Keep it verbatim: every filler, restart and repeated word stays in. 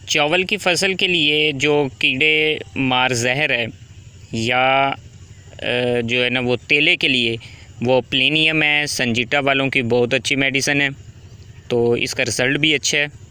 चावल की फसल के लिए जो कीड़े मार जहर है या जो है ना वो तेले के लिए वो प्लेनियम है, संजीटा वालों की बहुत अच्छी मेडिसिन है, तो इसका रिज़ल्ट भी अच्छा है।